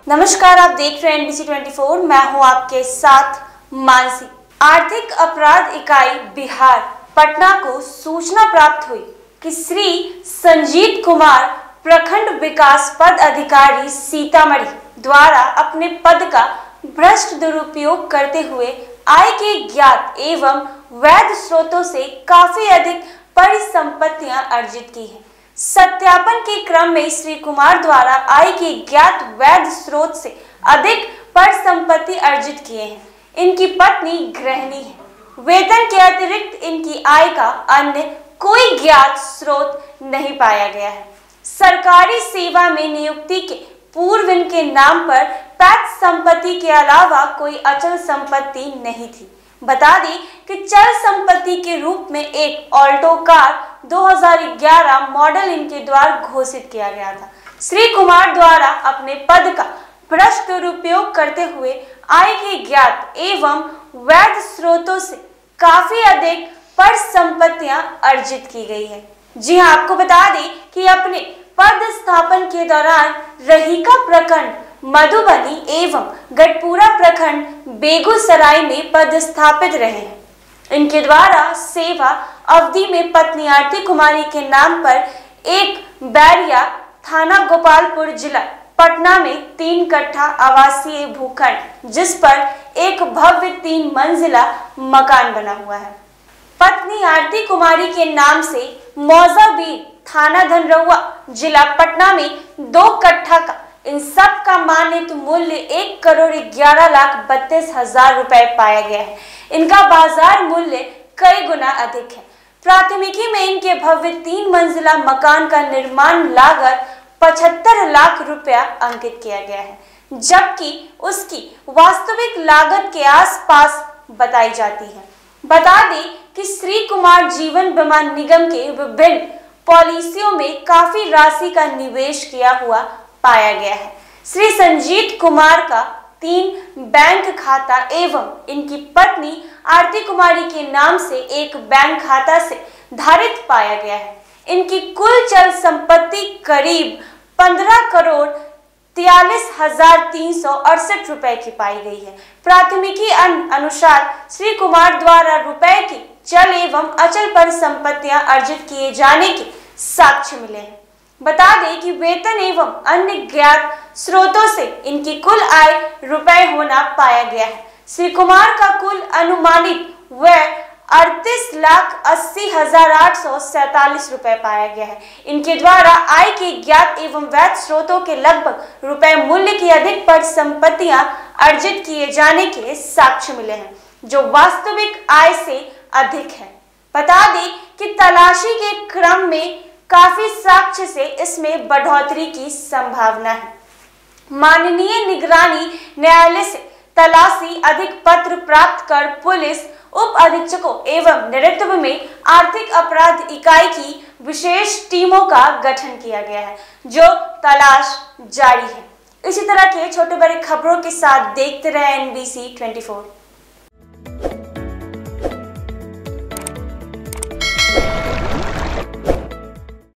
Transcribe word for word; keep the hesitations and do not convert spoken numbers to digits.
नमस्कार, आप देख रहे हैं एनबीसी चौबीस। मैं हूं आपके साथ मानसी। आर्थिक अपराध इकाई बिहार पटना को सूचना प्राप्त हुई कि श्री संजीत कुमार प्रखंड विकास पद अधिकारी सीतामढ़ी द्वारा अपने पद का भ्रष्ट दुरुपयोग करते हुए आय के ज्ञात एवं वैध स्रोतों से काफी अधिक परिसंपत्तियां अर्जित की हैं। सत्यापन के क्रम में श्री कुमार द्वारा आय के ज्ञात वैध स्रोत से अधिक परिसंपत्ति अर्जित किए हैं। इनकी पत्नी गृहिणी है। वेतन के अतिरिक्त इनकी आय का अन्य कोई ज्ञात स्रोत नहीं पाया गया है। सरकारी सेवा में नियुक्ति के पूर्व इनके नाम पर पैक्स संपत्ति के अलावा कोई अचल संपत्ति नहीं थी। बता दें कि चल संपत्ति के रूप में एक ऑल्टो कार दो हज़ार ग्यारह मॉडल इनके द्वारा घोषित किया गया था। श्री कुमार द्वारा अपने पद का भ्रष्ट दुरुपयोग करते हुए आय के ज्ञात एवं वैध स्रोतों से काफी अधिक परिसंपत्तियां अर्जित की गई है। जी हां, आपको बता दें कि अपने पद स्थापन के दौरान रहीका प्रखंड मधुबनी एवं गढ़पुरा प्रखंड बेगूसराय में पदस्थापित रहे हैं। इनके द्वारा सेवा अवधि में पत्नी आरती कुमारी के नाम पर एक बैरिया थाना गोपालपुर जिला पटना में तीन कट्ठा आवासीय भूखंड जिस पर एक भव्य तीन मंजिला मकान बना हुआ है। पत्नी आरती कुमारी के नाम से मौजावीर थाना धनरौआ जिला पटना में दो कट्ठा का इन सब का मानित मूल्य एक करोड़ ग्यारह लाख बत्तीस हजार रुपए पाया गया है। इनका बाजार मूल्य कई गुना अधिक है। प्राथमिकी में इनके भव्य तीन मंजिला मकान का निर्माण लागत पचहत्तर लाख रुपया अंकित किया गया है, जबकि उसकी वास्तविक लागत के आसपास बताई जाती है। बता दें कि श्री कुमार जीवन बीमा निगम के विभिन्न पॉलिसियों में काफी राशि का निवेश किया हुआ पाया गया है। श्री संजीत कुमार का तीन बैंक खाता एवं इनकी पत्नी आरती कुमारी के नाम से एक बैंक खाता से धारित पाया गया है। इनकी कुल चल संपत्ति करीब पंद्रह करोड़ तियालीस हजार तीन सौ अड़सठ रुपए की पाई गई है। प्राथमिकी अनुसार श्री कुमार द्वारा रुपए की चल एवं अचल परिसंपत्तियां अर्जित किए जाने के साक्ष्य मिले हैं। बता दें कि वेतन एवं अन्य ज्ञात स्रोतों से इनकी कुल आय रुपए होना पाया गया है। श्री कुमार का कुल अनुमानित व्यय अड़तीस लाख अस्सी हजार आठ सौ सैतालीस रुपए पाया गया है। इनके द्वारा आय के ज्ञात एवं वैध स्रोतों के लगभग रुपए मूल्य की अधिक परिसंपत्तियां अर्जित किए जाने के साक्ष्य मिले हैं, जो वास्तविक आय से अधिक है। बता दें कि तलाशी के क्रम में काफी साक्ष्य से इसमें बढ़ोतरी की संभावना है। माननीय निगरानी न्यायालय से तलाशी अधिक पत्र प्राप्त कर पुलिस उप अधीक्षकों एवं नेतृत्व में आर्थिक अपराध इकाई की विशेष टीमों का गठन किया गया है, जो तलाश जारी है। इसी तरह के छोटे बड़े खबरों के साथ देखते रहे एनबीसी चौबीस।